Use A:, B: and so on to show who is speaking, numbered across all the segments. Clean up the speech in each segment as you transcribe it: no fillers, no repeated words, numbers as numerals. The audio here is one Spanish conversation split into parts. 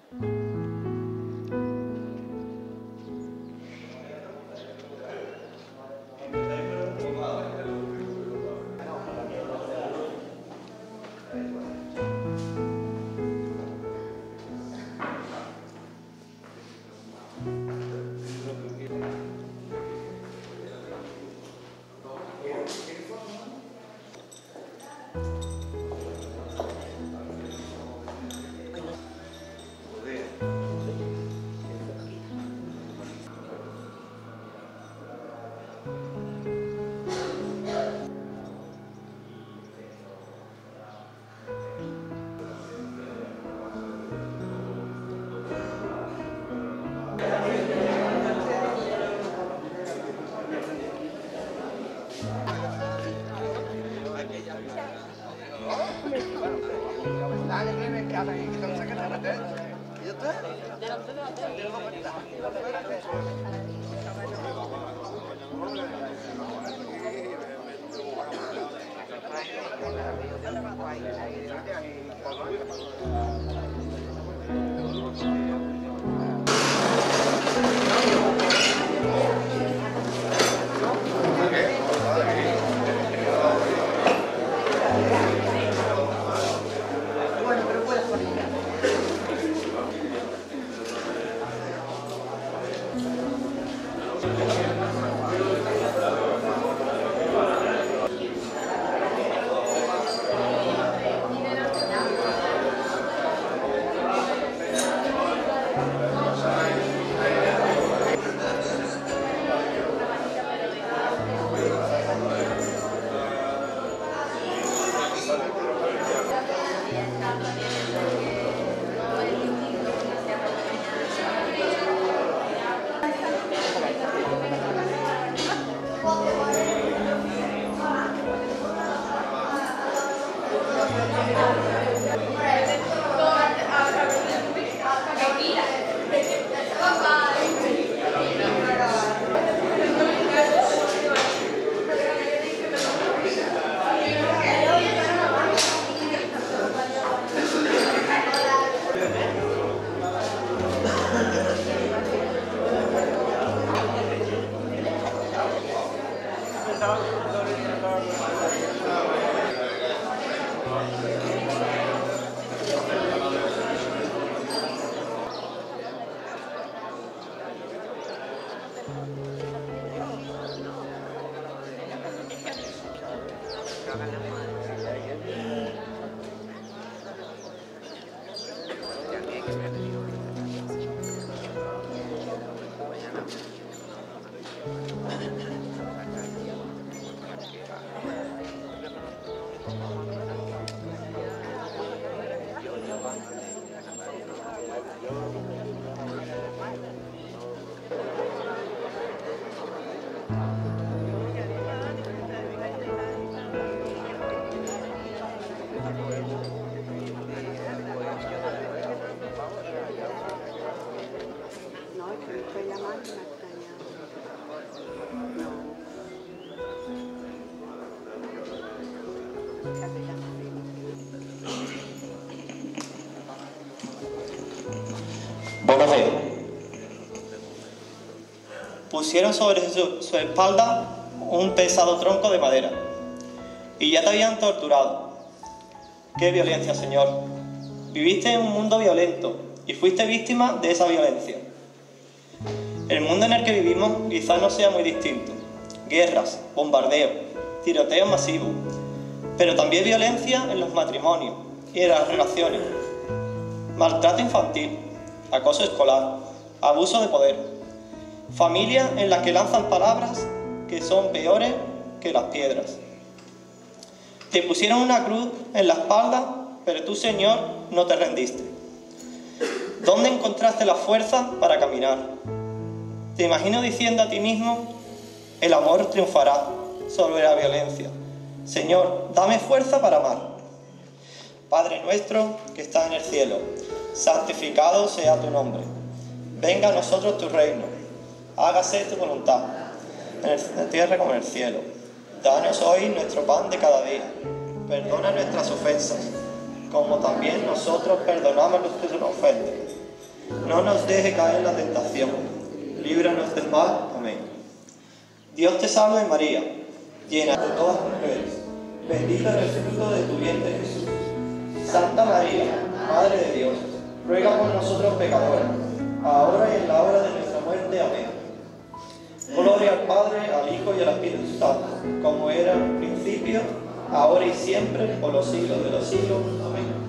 A: Pusieron sobre su espalda un pesado tronco de madera y ya te habían torturado. ¡Qué violencia, Señor! Viviste en un mundo violento y fuiste víctima de esa violencia. El mundo en el que vivimos quizás no sea muy distinto. Guerras, bombardeos, tiroteos masivos, pero también violencia en los matrimonios y en las relaciones. Maltrato infantil, acoso escolar, abuso de poder. Familias en las que lanzan palabras que son peores que las piedras. Te pusieron una cruz en la espalda, pero tú, Señor, no te rendiste. ¿Dónde encontraste la fuerza para caminar? Te imagino diciendo a ti mismo: el amor triunfará sobre la violencia. Señor, dame fuerza para amar. Padre nuestro que estás en el cielo, santificado sea tu nombre. Venga a nosotros tu reino. Hágase tu voluntad, en la tierra como en el cielo. Danos hoy nuestro pan de cada día. Perdona nuestras ofensas, como también nosotros perdonamos a los que nos ofenden. No nos deje caer en la tentación. Líbranos del mal. Amén. Dios te salve María, llena de todas las mujeres. Bendito es el fruto de tu vientre Jesús. Santa María, Madre de Dios, ruega por nosotros pecadores, ahora y en la hora de nuestra muerte. Amén. Gloria al Padre, al Hijo y al Espíritu Santo, como era en un principio, ahora y siempre, por los siglos de los siglos. Amén.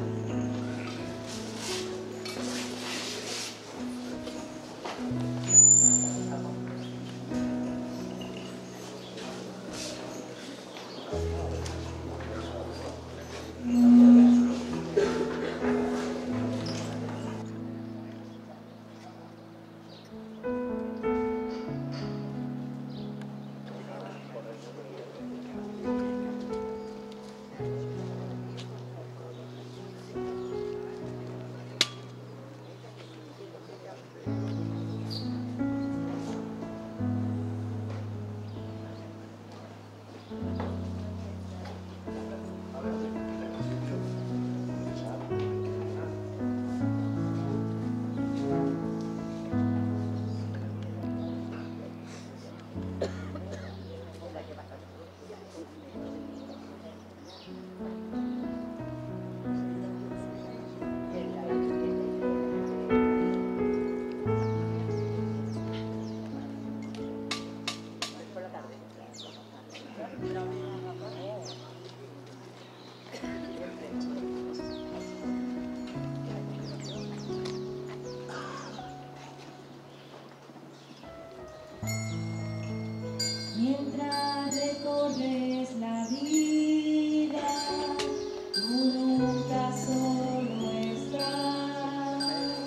B: Mientras recorres la vida, tú nunca solo estás,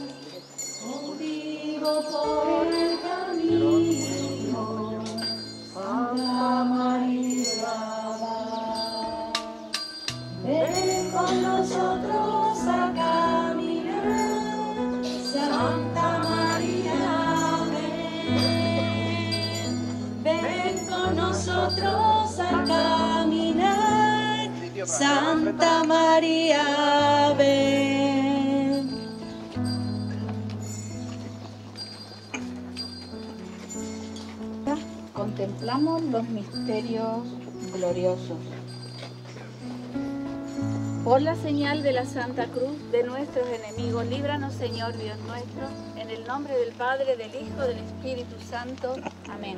B: contigo por el camino, Santa María va. Ven con nosotros a caminar, Santa María, ven con nosotros a caminar, Santa María, ven. Contemplamos los misterios gloriosos. Por la señal de la Santa Cruz de nuestros enemigos, líbranos, Señor Dios nuestro, en el nombre del Padre, del Hijo, del Espíritu Santo. Amén.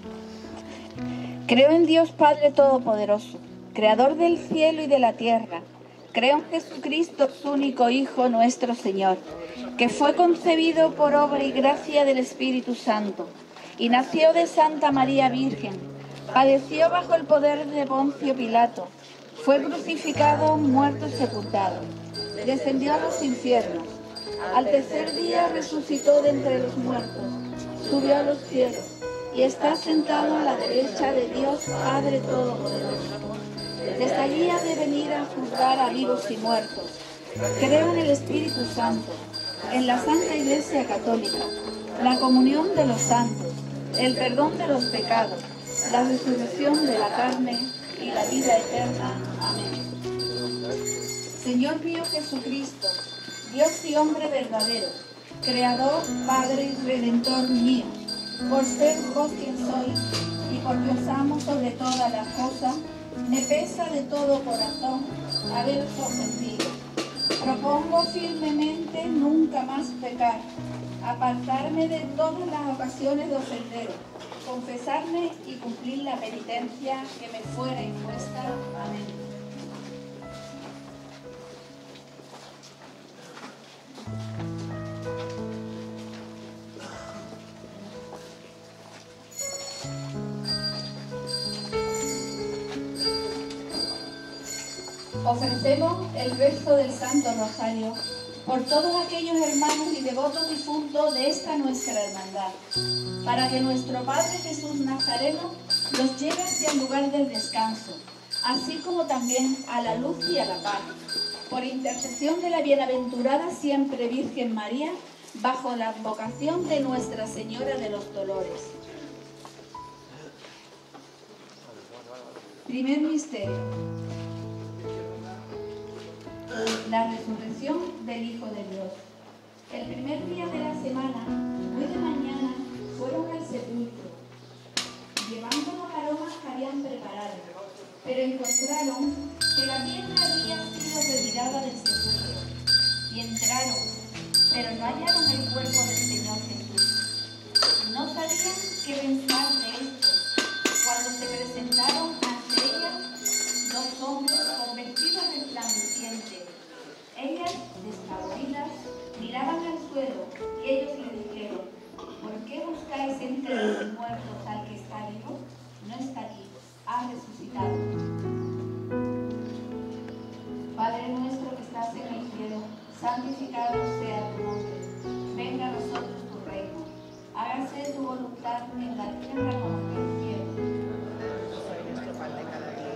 B: Creo en Dios Padre Todopoderoso, Creador del cielo y de la tierra. Creo en Jesucristo, su único Hijo, nuestro Señor, que fue concebido por obra y gracia del Espíritu Santo, y nació de Santa María Virgen, padeció bajo el poder de Poncio Pilato, fue crucificado, muerto y sepultado, descendió a los infiernos, al tercer día resucitó de entre los muertos, subió a los cielos, y está sentado a la derecha de Dios Padre Todopoderoso. Desde allí ha de venir a juzgar a vivos y muertos. Creo en el Espíritu Santo, en la Santa Iglesia Católica, la comunión de los santos, el perdón de los pecados, la resurrección de la carne y la vida eterna. Amén. Señor mío Jesucristo, Dios y hombre verdadero, Creador, Padre y Redentor mío, por ser vos quien soy y porque os amo sobre todas las cosas, me pesa de todo corazón haberos ofendido. Propongo firmemente nunca más pecar, apartarme de todas las ocasiones de ofenderos, confesarme y cumplir la penitencia que me fuera impuesta. Amén. Ofrecemos el resto del Santo Rosario por todos aquellos hermanos y devotos difuntos de esta nuestra hermandad, para que nuestro Padre Jesús Nazareno los lleve hacia el lugar del descanso, así como también a la luz y a la paz, por intercesión de la bienaventurada siempre Virgen María, bajo la advocación de Nuestra Señora de los Dolores. Primer misterio: la resurrección del Hijo de Dios. El primer día de la consuelo. Y ellos le dijeron: ¿por qué buscáis entre los muertos al que está vivo? No está aquí, ha resucitado. Padre nuestro que estás en el cielo, santificado sea tu nombre. Venga a nosotros tu reino. Hágase tu voluntad en la tierra como en el cielo.
C: Hoy nuestro pan de cada día.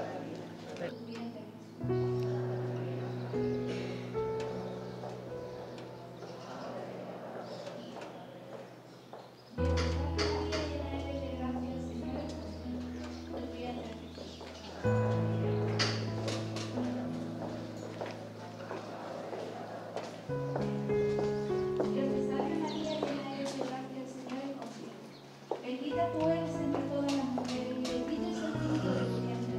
B: Bendita tú eres entre todas las mujeres, y bendito es el fruto de tu vientre.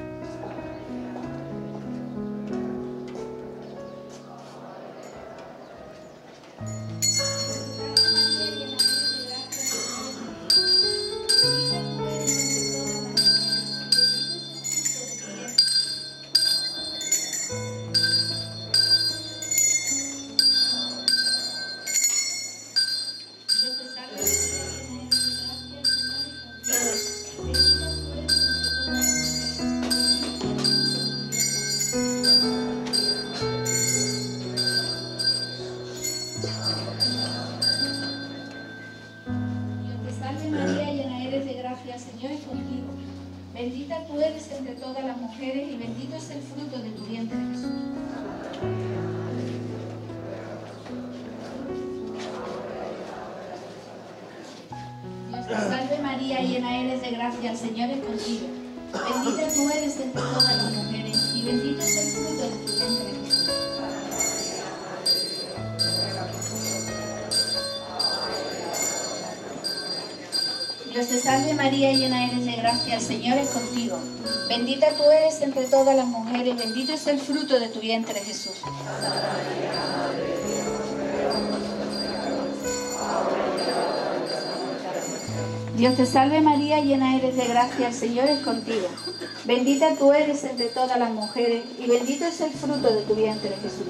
B: Señor es contigo. Bendita tú eres entre todas las mujeres y bendito es el fruto de tu vientre, Jesús. Dios te salve María, llena eres de gracia, el Señor es contigo. Bendita tú eres entre todas las mujeres y bendito es el fruto de tu vientre, Jesús. Dios te salve María, llena eres de gracia, el Señor es contigo. Bendita tú eres entre todas las mujeres, bendito es el fruto de tu vientre, Jesús. Dios te salve María, llena eres de gracia, el Señor es contigo. Bendita tú eres entre todas las mujeres y bendito es el fruto de tu vientre, Jesús.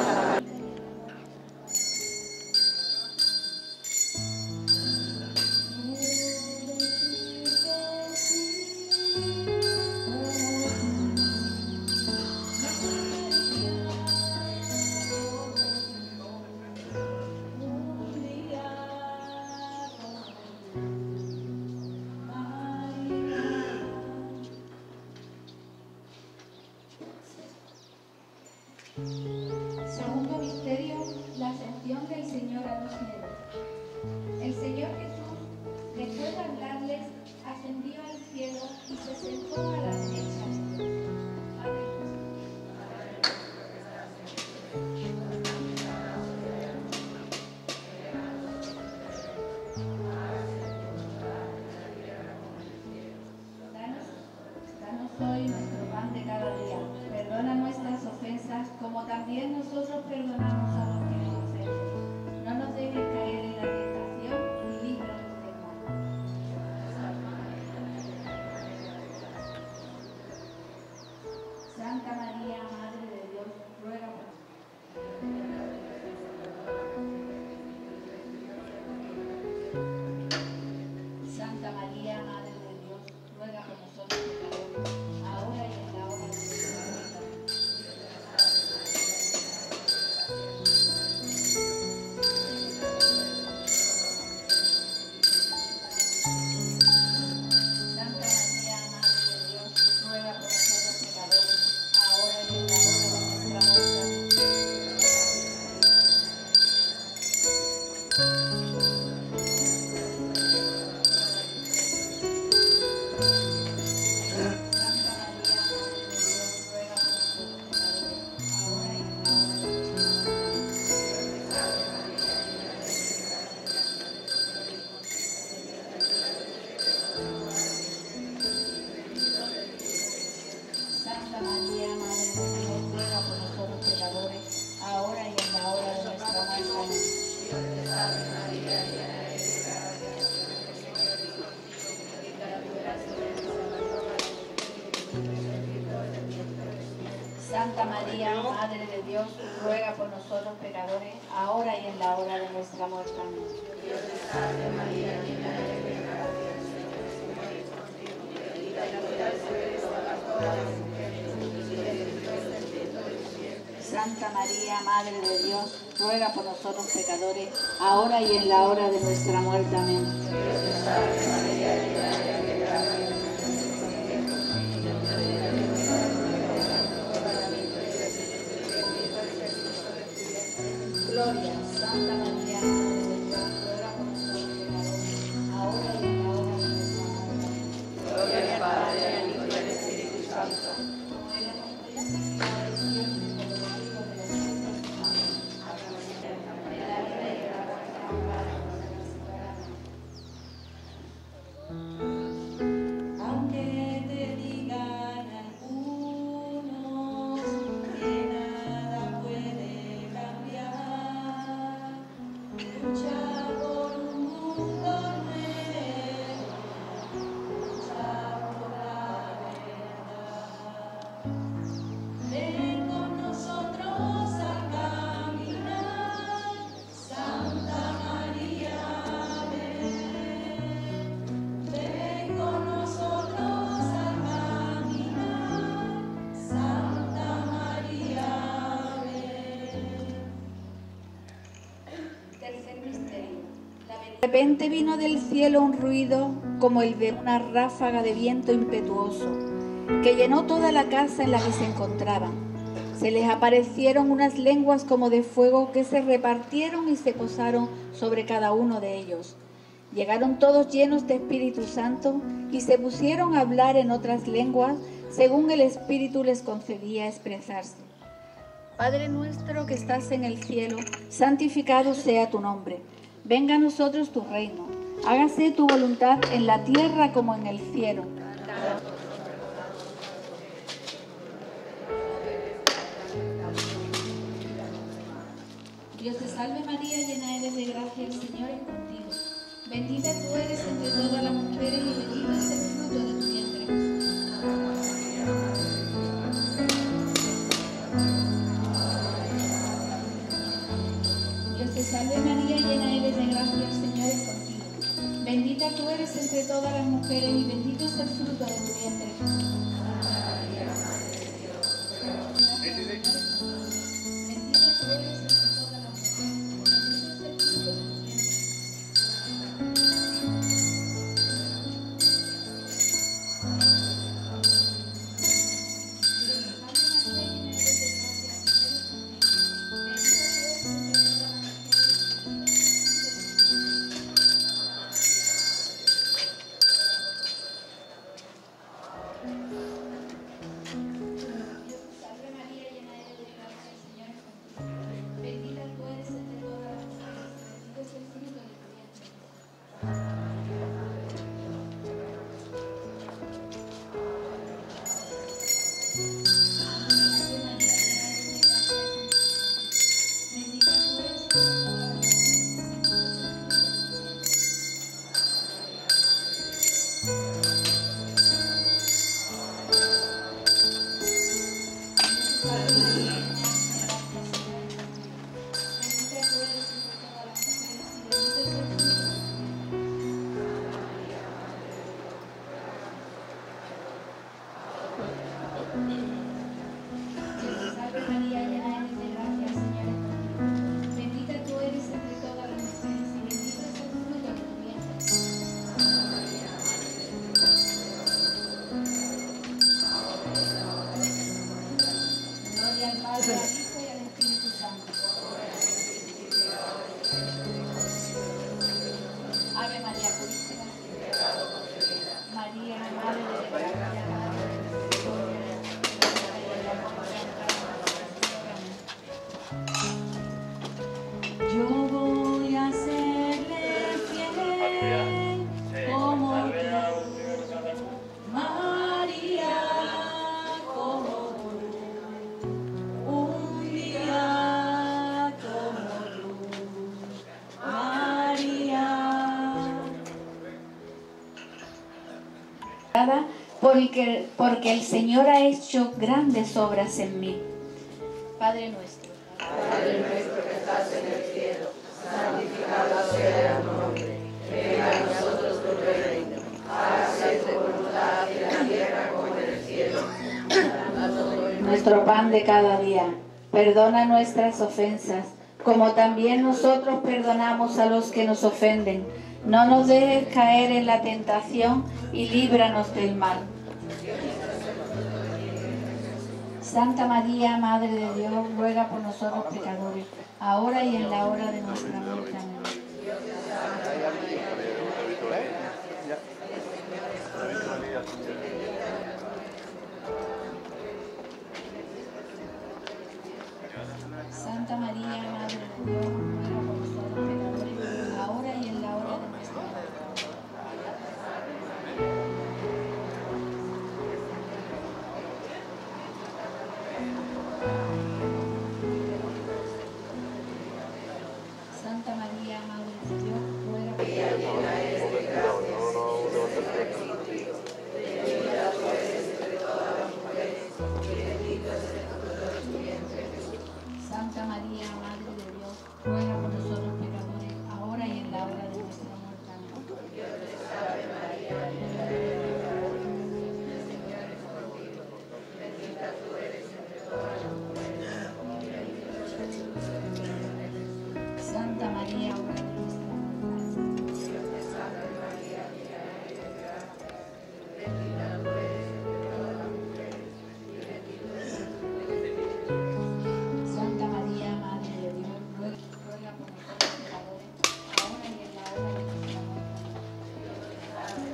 B: Segundo misterio, la ascensión del Señor a los cielos. El Señor Jesús, después de hablarles, ascendió al cielo y se sentó a la derecha de Dios. Danos hoy nuestro pan de cada día. Perdona nuestras ofensas, como también nosotros perdonamos a los que nos ofenden. No nos dejes caer en la tentación y líbranos del mal. Santa María, Madre de Dios, ruega por nosotros pecadores, ahora y en la hora de nuestra muerte. Amén. Santa María, Madre de Dios, ruega por nosotros pecadores, ahora y en la hora de nuestra muerte. Amén. Gloria, Santa María, Madre de Dios, ruega por nosotros pecadores, ahora y en la hora de nuestra muerte. Amén. Gloria al Padre, al Hijo y al Espíritu Santo. Como era en el principio, ahora y siempre, por los siglos de los siglos. Amén. En la vida y en la muerte, Amén.
D: Aunque te digan algunos que nada puede cambiar, lucha por un mundo nuevo, lucha por la verdad. Ven con nosotros a caminar, Santa María, ven. Ven con nosotros a caminar, Santa María, ven.
B: Tercer misterio. De repente vino del cielo un ruido como el de una ráfaga de viento impetuoso, que llenó toda la casa en la que se encontraban. Se les aparecieron unas lenguas como de fuego que se repartieron y se posaron sobre cada uno de ellos. Llegaron todos llenos de Espíritu Santo y se pusieron a hablar en otras lenguas según el Espíritu les concedía expresarse. Padre nuestro que estás en el cielo, santificado sea tu nombre. Venga a nosotros tu reino. Hágase tu voluntad en la tierra como en el cielo. Dios te salve María, llena eres de gracia, el Señor es contigo. Bendita tú eres entre todas las mujeres y bendito es el fruto de tu vientre, Jesús. Dios te salve María, llena eres de gracia, el Señor es contigo. Bendita tú eres entre todas las mujeres y bendito es el fruto de tu vientre, Jesús. Bendita tú eres entre todas las mujeres y bendito es el fruto de tu vientre. Ave María Purísima, María, Madre de Gracia, Madre de Misericordia,
D: Yo voy a serle fiel como tú, María, como tú, un día como tú, María.
B: porque el Señor ha hecho grandes obras en mí. Padre nuestro.
C: Padre nuestro que estás en el cielo, santificado sea tu nombre. Venga a nosotros tu reino. Hágase tu voluntad en la tierra como en el cielo. Danos hoy
B: Nuestro pan de cada día. Perdona nuestras ofensas, como también nosotros perdonamos a los que nos ofenden. No nos dejes caer en la tentación y líbranos del mal. Santa María, Madre de Dios, ruega por nosotros pecadores, ahora y en la hora de nuestra muerte. Amén. Santa María, Madre de Dios, ruega por nosotros pecadores, ahora y en la hora de nuestra muerte. Santa María, Madre de Dios, ruega por nosotros. Santa María, Madre de Dios, ruega por nosotros pecadores, ahora y en la hora de nuestra muerte. Amén. Santa María, hora de nuestra muerte. Santa María, Madre de Dios, ruega por nosotros pecadores, ahora y en la hora de nuestra muerte.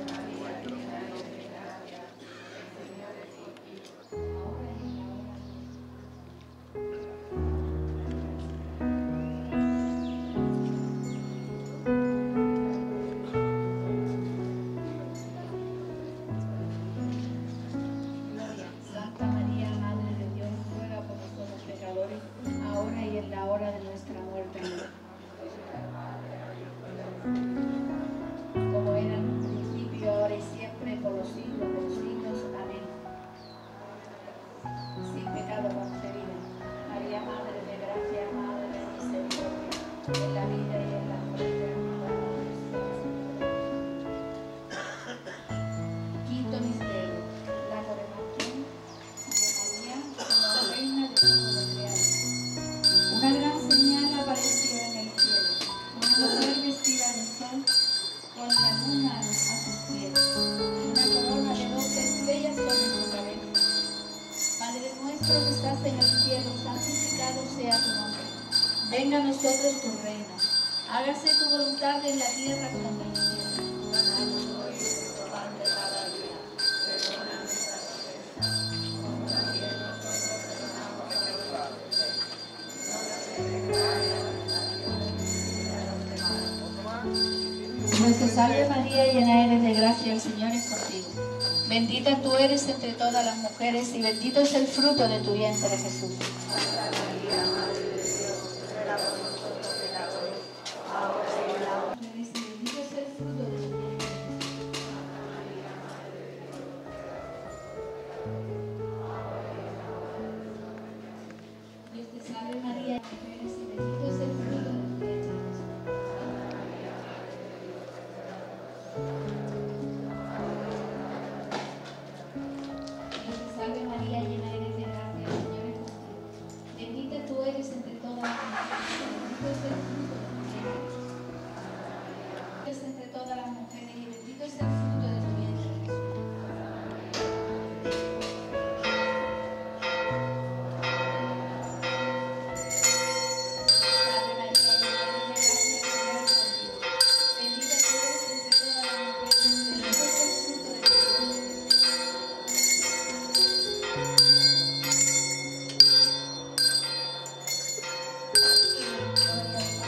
B: Santa María, Madre de Dios, ruega por nosotros pecadores, ahora y en la hora de nuestra muerte. Amén. Como era en un principio, ahora y siempre, por los siglos de los siglos. Amén. Sin pecado concebida. María, Madre de gracia, Madre de misericordia, en la vida y en la muerte. Quinto misterio, la coronación de María como reina de todo lo creado. Una gran señal apareció en el cielo, una mujer vestida de sol, con la luna a sus pies, y una corona de 12 estrellas sobre su cabeza. Padre nuestro que estás en el cielo, santificado sea tu nombre. Venga a nosotros tu reino. Hágase tu voluntad en la tierra como en el cielo. Danos hoy nuestro pan de cada día. Perdona nuestras ofensas, como también nosotros perdonamos a los que nos ofenden. No nos dejes caer en la tentación y líbranos del mal. Dios te salve María, llena eres de gracia, el Señor es contigo. Bendita tú eres entre todas las mujeres y bendito es el fruto de tu vientre, Jesús.
C: Santa María, Madre de Dios, ruega por nosotros pecadores, ahora y en la hora.
B: Bendito es el fruto de tu vientre. Dios te salve María, llena eres y bendito es el fruto de tu vientre, Jesús. Dios te salve María, llena eres de gracia, el Señor es contigo. Bendita tú eres entre todas las mujeres, bendito es el fruto de tu vientre. Es entre todas las mujeres y bendito es el fruto de tu vientre, Jesús. Salve María, llena eres de gracia, el Señor es contigo. Bendita tú eres entre todas las mujeres y bendito es el fruto de tu vientre, Jesús. Gloria al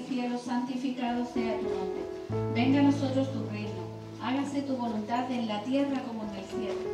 B: cielo, santificado sea tu nombre. Venga a nosotros tu reino. Hágase tu voluntad en la tierra como en el cielo.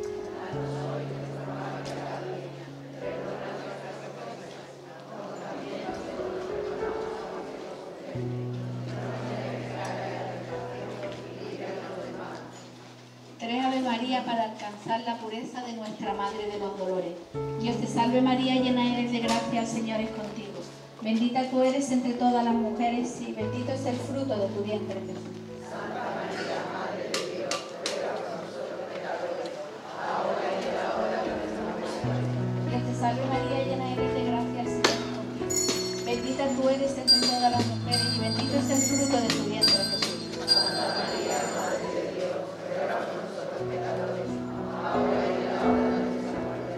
B: Tres Ave María para alcanzar la pureza de nuestra Madre de los Dolores. Dios te salve María, llena eres de gracia, el Señor es contigo. Bendita tú eres entre todas las mujeres y bendito es el fruto de tu vientre, Jesús.
C: Santa María, Madre de Dios, ruega por nosotros pecadores, ahora y en la hora de nuestra muerte.
B: Dios te salve María, llena eres de gracia, el Señor es contigo. Bendita tú eres entre todas las mujeres y bendito es el fruto de tu vientre, Jesús.
C: Santa María, Madre de Dios, ruega por nosotros pecadores, ahora y en la hora de nuestra muerte.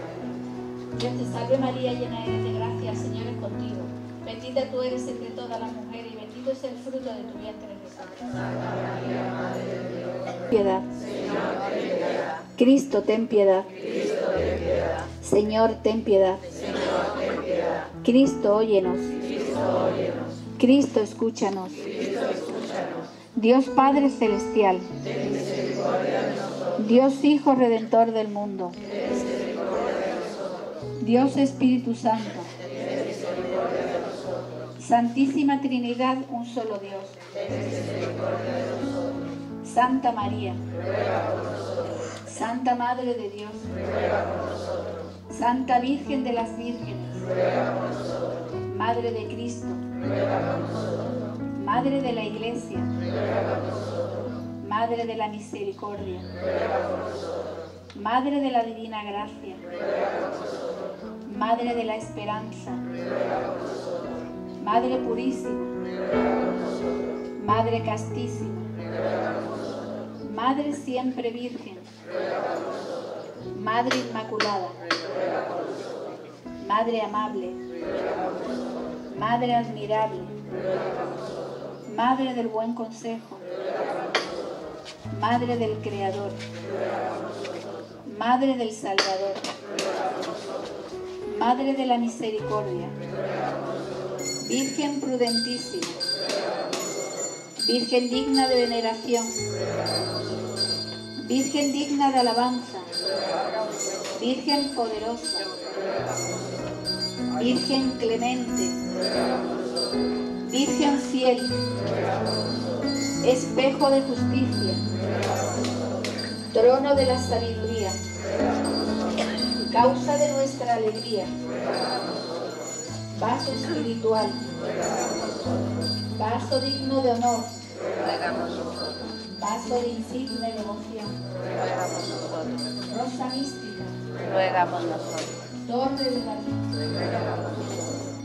B: Dios te salve María, llena eres de gracia, el Señor es contigo. Bendita tú eres entre todas las mujeres y bendito es el fruto de tu vientre, Jesús.
C: Santa María, Madre de Dios,
B: Piedad.
C: Señor, ten piedad.
B: Cristo, ten piedad.
C: Cristo, ten piedad.
B: Señor, ten piedad.
C: Señor, ten piedad.
B: Cristo, óyenos.
C: Cristo, óyenos.
B: Cristo, escúchanos.
C: Cristo, escúchanos.
B: Dios Padre Celestial.
C: Ten misericordia de nosotros.
B: Dios Hijo Redentor del mundo.
C: Ten misericordia de nosotros.
B: Dios Espíritu Santo.
C: Ten misericordia de nosotros.
B: Santísima Trinidad, un solo Dios.
C: Ten misericordia de nosotros.
B: Santa María.
C: Ruega por nosotros.
B: Santa Madre de Dios.
C: Ruega por nosotros.
B: Santa Virgen de las Vírgenes.
C: Ruega por nosotros.
B: Madre de Cristo.
C: Ruega por nosotros.
B: Madre de la Iglesia.
C: Ruega por nosotros.
B: Madre de la Misericordia.
C: Ruega por nosotros.
B: Madre de la Divina Gracia.
C: Ruega por nosotros.
B: Madre de la Esperanza.
C: Ruega por nosotros.
B: Madre Purísima.
C: Ruega por nosotros.
B: Madre Castísima.
C: Ruega por nosotros.
B: Madre Siempre Virgen.
C: Ruega por nosotros.
B: Madre Inmaculada.
C: Ruega por nosotros.
B: Madre Amable.
C: Ruega por nosotros.
B: Madre Admirable.
C: Ruega por nosotros.
B: Madre del Buen Consejo.
C: Ruega por nosotros.
B: Madre del Creador.
C: Ruega por nosotros.
B: Madre del Salvador.
C: Ruega por nosotros.
B: Madre de la Misericordia.
C: Ruega por nosotros.
B: Virgen prudentísima.
C: Ruega por nosotros.
B: Virgen digna de veneración.
C: Ruega por nosotros.
B: Virgen digna de alabanza.
C: Ruega por nosotros.
B: Virgen poderosa.
C: Ruega por nosotros.
B: Virgen clemente.
C: Ruega por nosotros.
B: Virgen fiel.
C: Ruega por nosotros.
B: Espejo de justicia.
C: Ruega por nosotros.
B: Trono de la sabiduría.
C: Ruega por nosotros.
B: Causa de nuestra alegría.
C: Ruega por nosotros.
B: Vaso espiritual.
C: Ruega por nosotros.
B: Vaso digno de honor.
C: Ruega por nosotros.
B: Vaso de insigne devoción.
C: Ruega por nosotros.
B: Rosa mística.
C: Ruega por nosotros.
B: Torre de David.
C: Ruega por nosotros.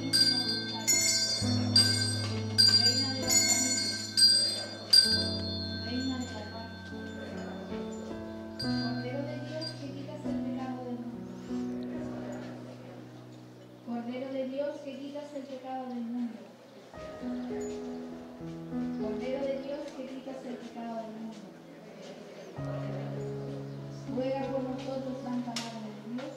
B: Reina de la paz. Cordero de Dios que quitas el pecado del mundo. Cordero de Dios que quitas el pecado del mundo. Cordero de Dios que quitas el pecado del mundo. Ruega por nosotros, Santa Madre de Dios.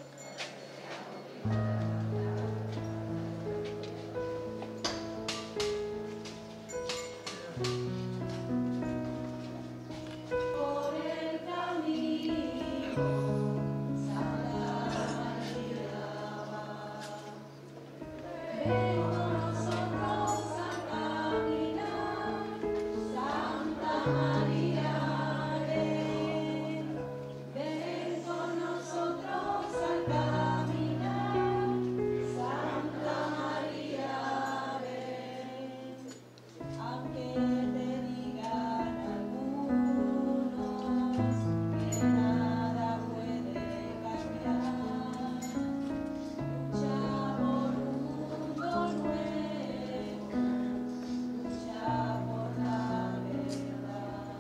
D: Por el camino, Santa María va. Ven con nosotros a caminar, Santa María ven. Ven con nosotros a caminar, Santa María ven. Aunque te digan algunos que nada puede cambiar, lucha por un mundo nuevo, lucha por la verdad.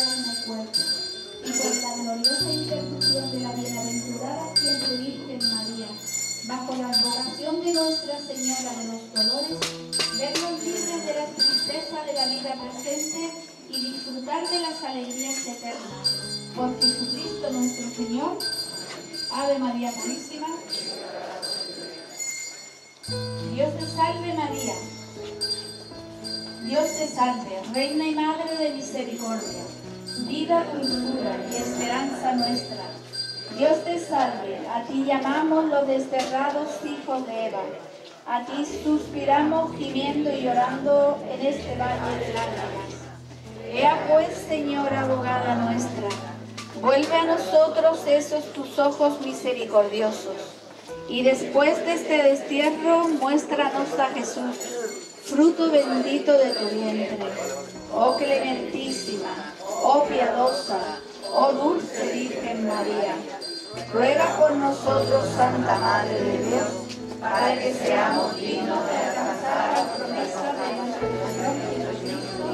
B: carne y cuerpo, y por la gloriosa intercesión de la bienaventurada siempre Virgen María, bajo la advocación de Nuestra Señora de los Dolores, vernos libres de la tristeza de la vida presente y disfrutar de las alegrías eternas. Por Jesucristo nuestro Señor. Ave María Purísima. Dios te salve María. Dios te salve, Reina y Madre de misericordia, vida, dulzura y esperanza nuestra. Dios te salve, a ti llamamos los desterrados hijos de Eva. A ti suspiramos gimiendo y llorando en este valle de lágrimas. Ea pues, Señora abogada nuestra, vuelve a nosotros esos tus ojos misericordiosos, y después de este destierro muéstranos a Jesús, fruto bendito de tu vientre. Oh clementísima, oh piadosa, oh dulce Virgen María, ruega por nosotros, Santa Madre de Dios, para que seamos dignos de alcanzar la promesa de nuestro Señor Jesucristo.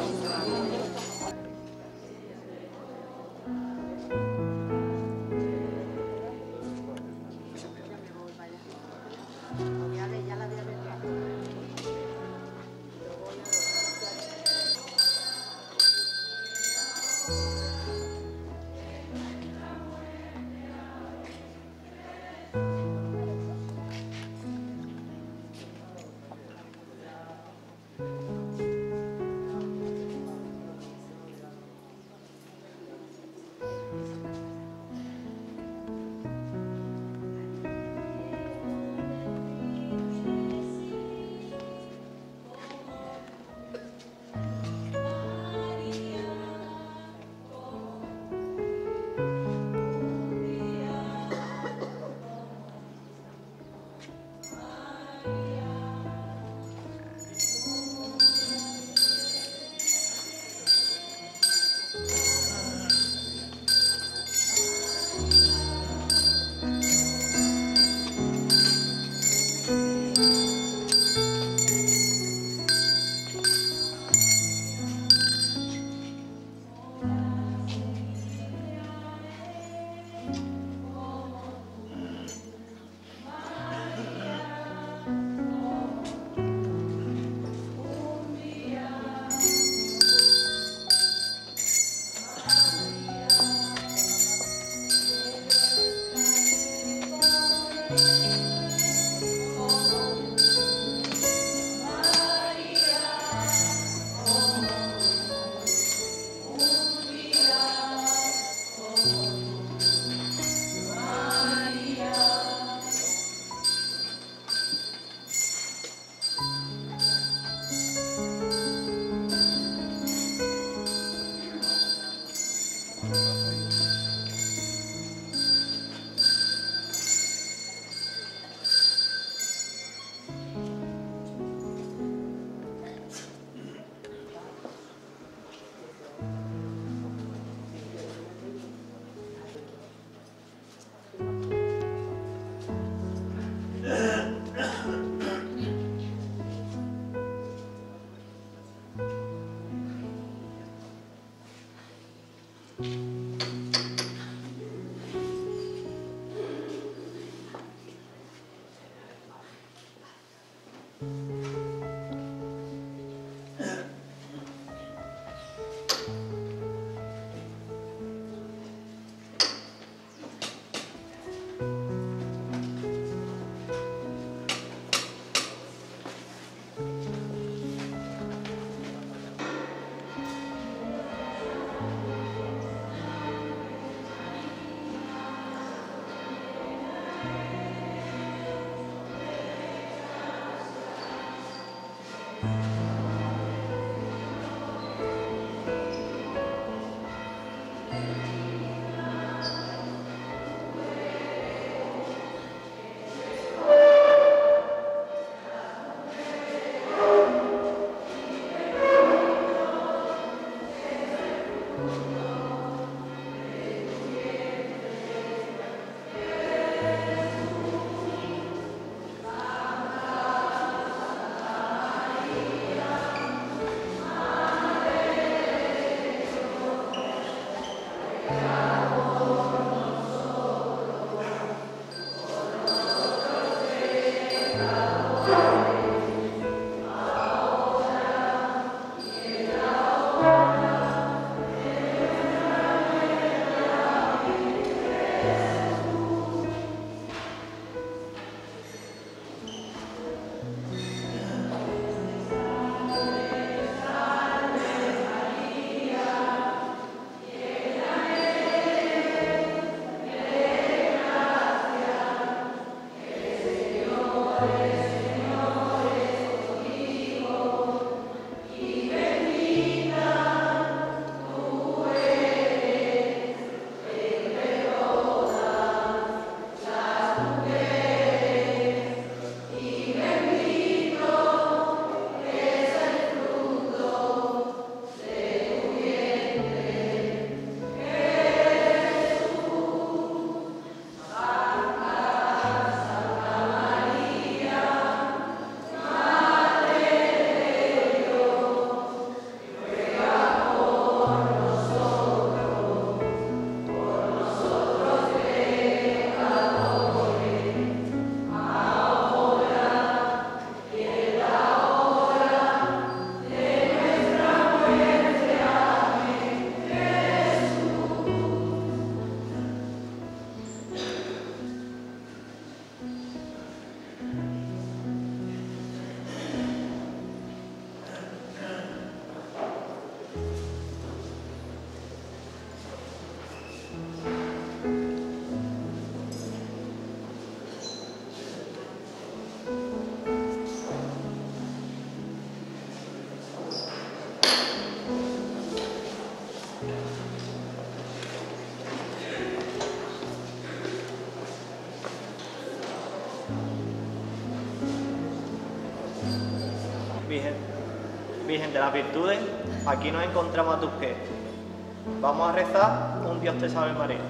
A: Virgen de las Virtudes, aquí nos encontramos a tus pies. Vamos a rezar un Dios te salve María.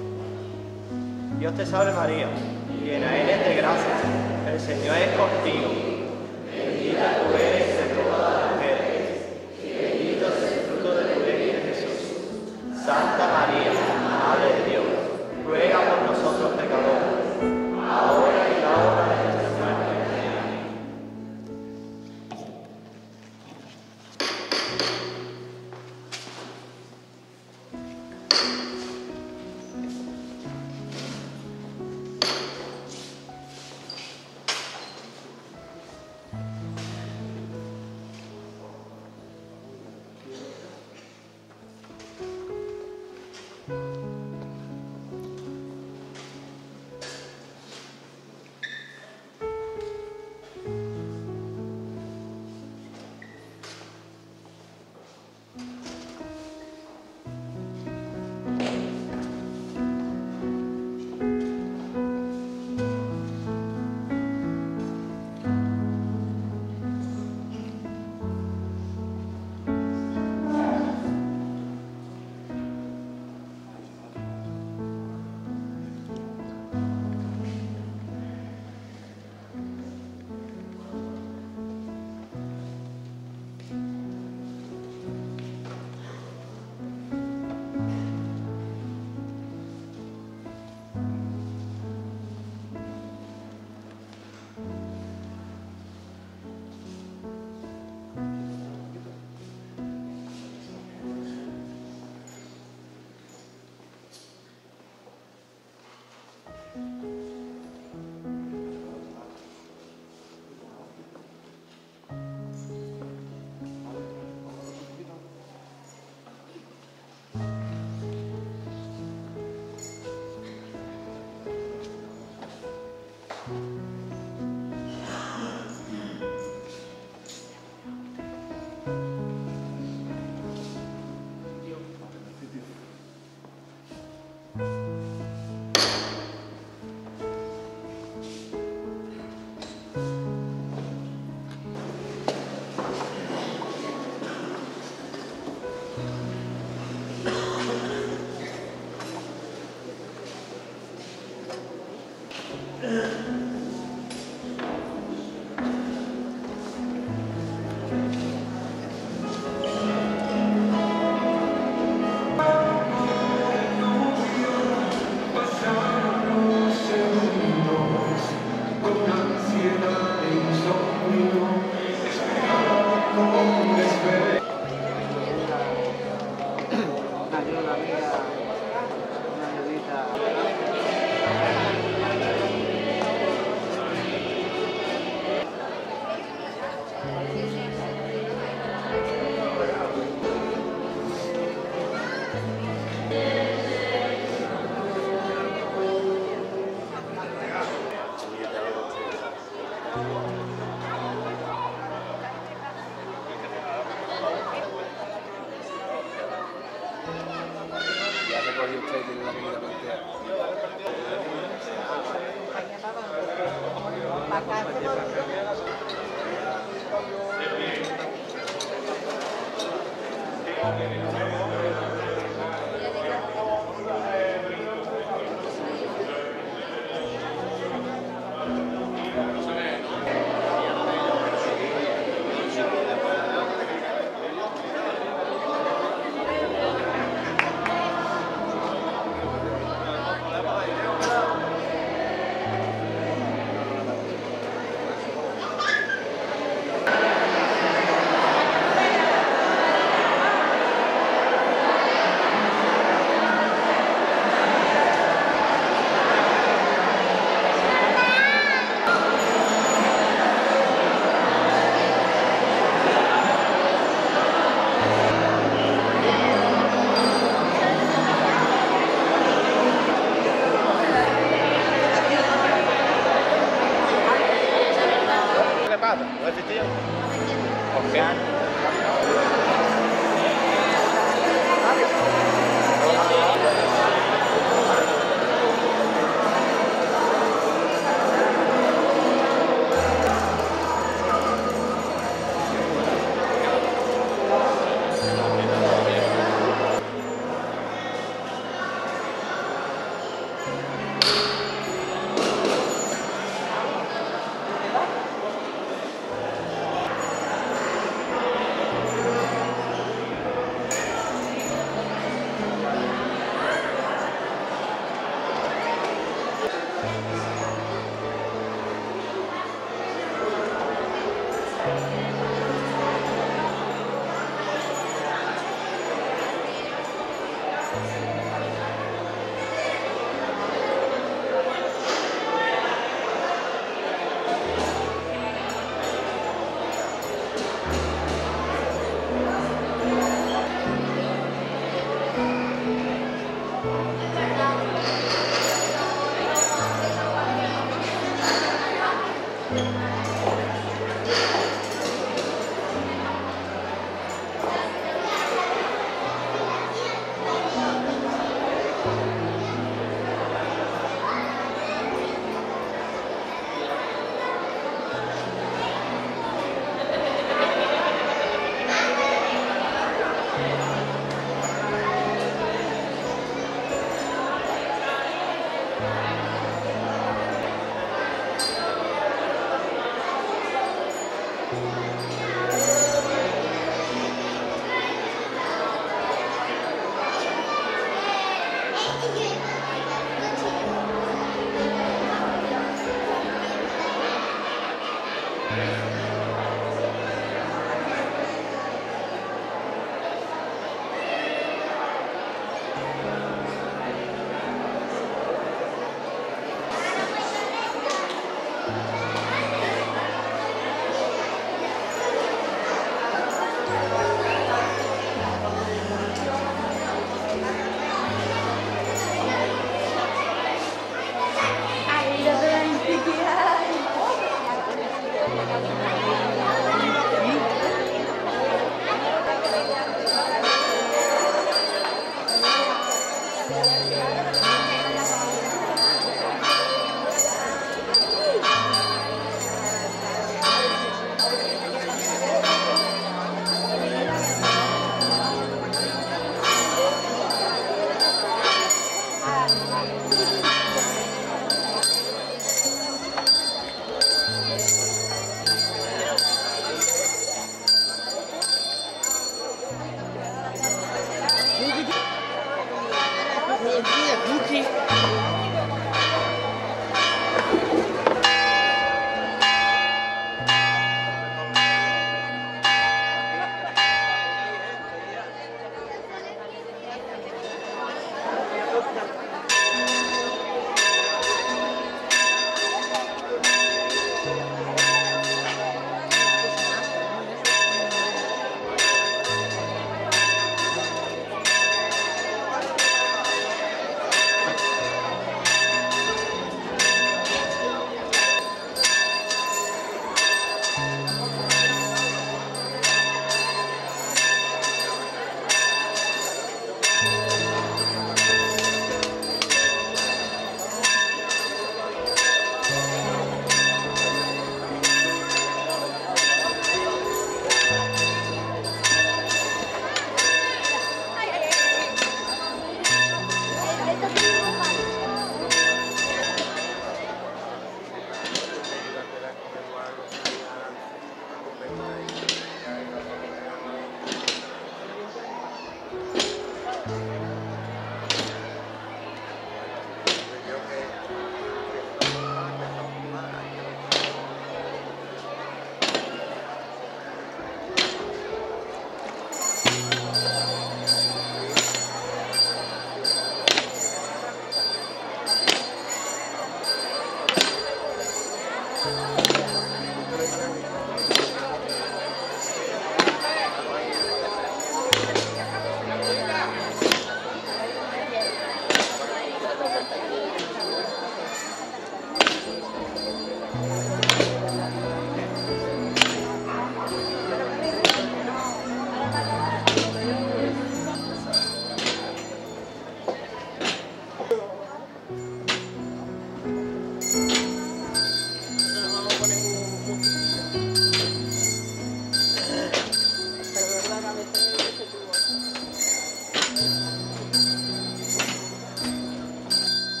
A: Dios te salve María, llena eres de gracia, el Señor es contigo. Bendita tú eres entre todas las mujeres, y bendito es el fruto de tu vientre Jesús. Santa María, Madre de Dios, ruega por nosotros pecadores, ahora y la hora de nuestra muerte. Amén.
E: todavía ustedes tienen la comida planteada.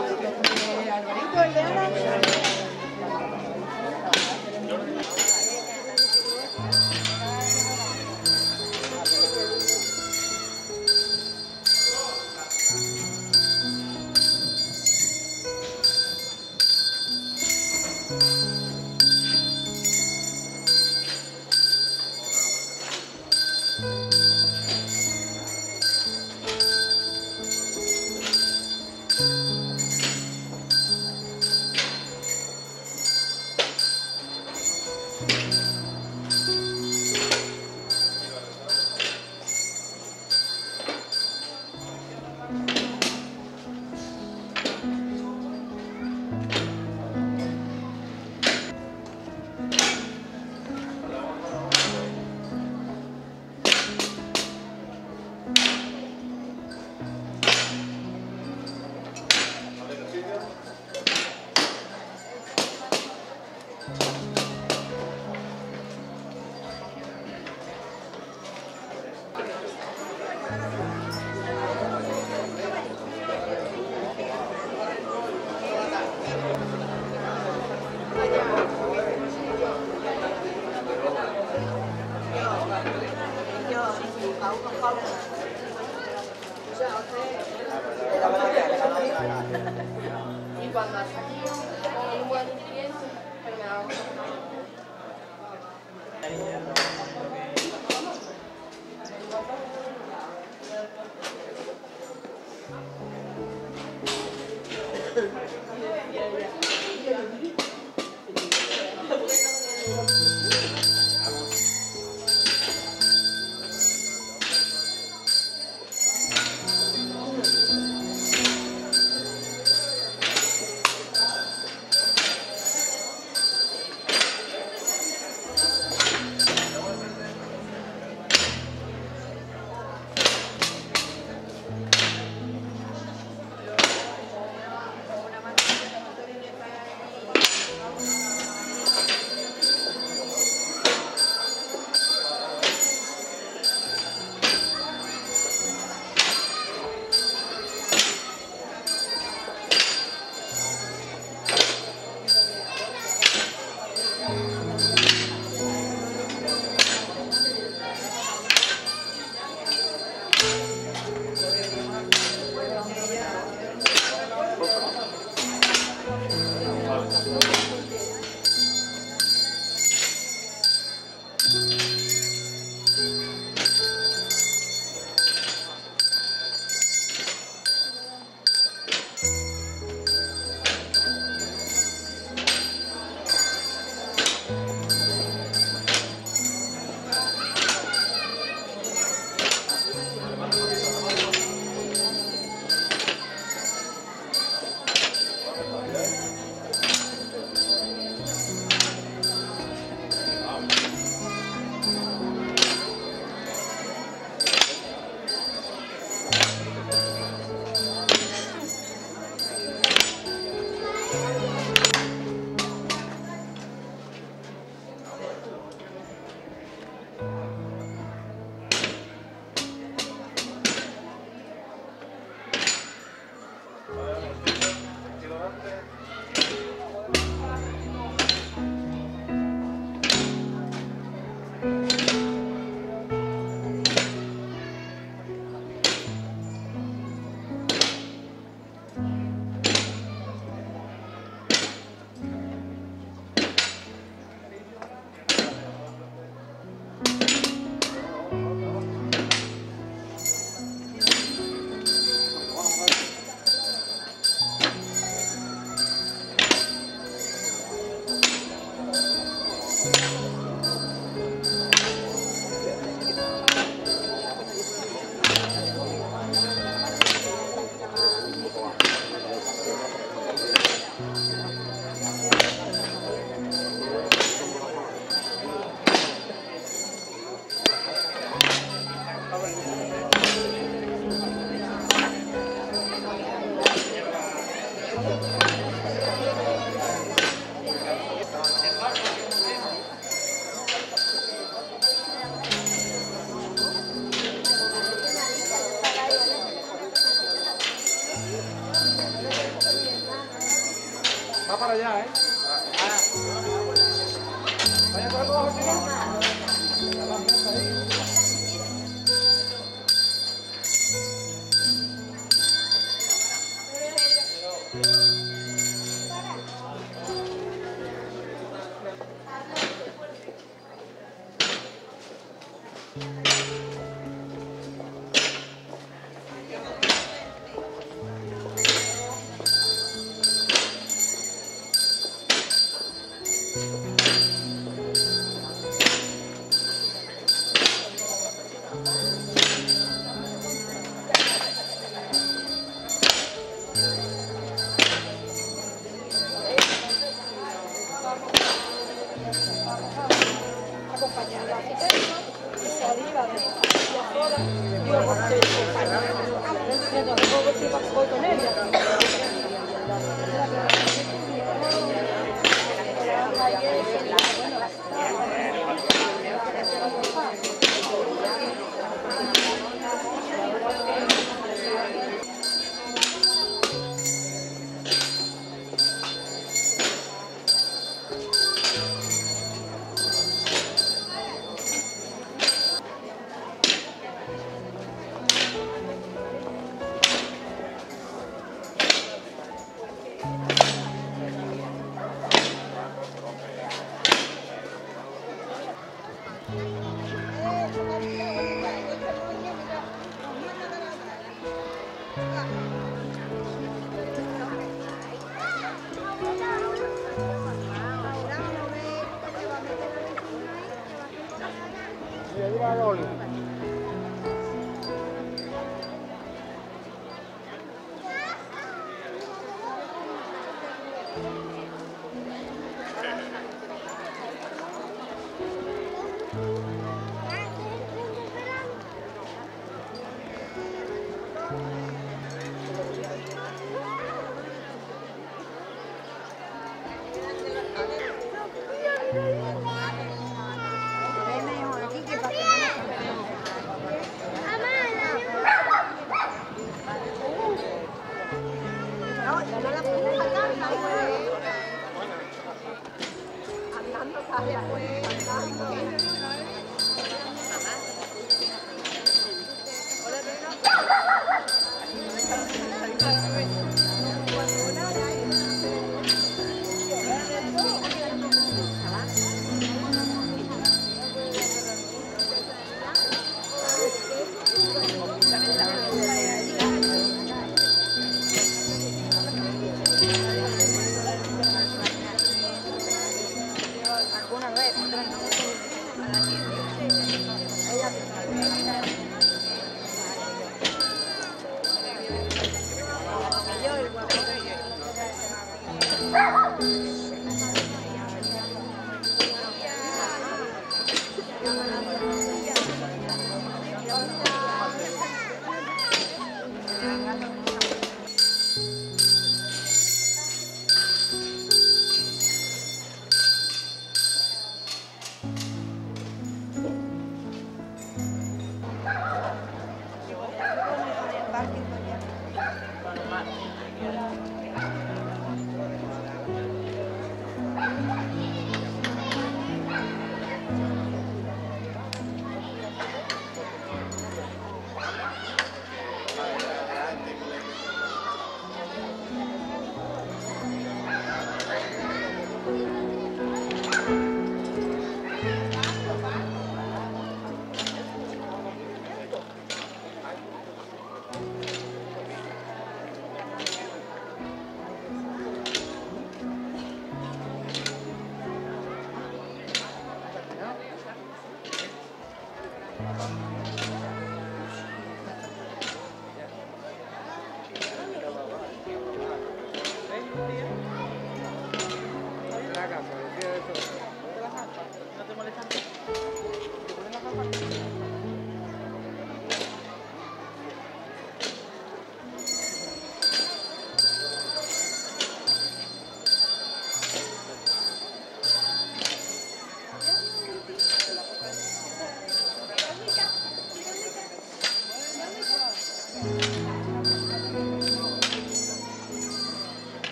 E: Alvarito, el de Ana. Y cuando hasta aquí un buen cliente, pero me hago.
F: para allá, ¿eh? Vaya con algo bajo, chico.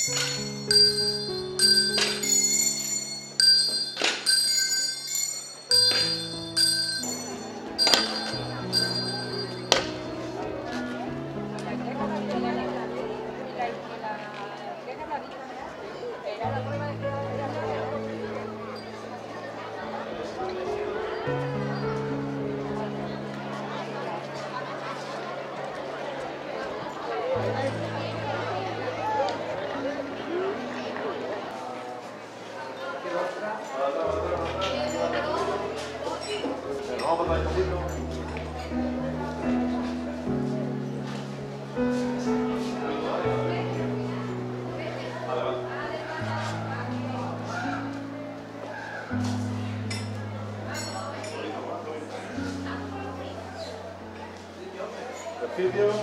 F: Ejercicio.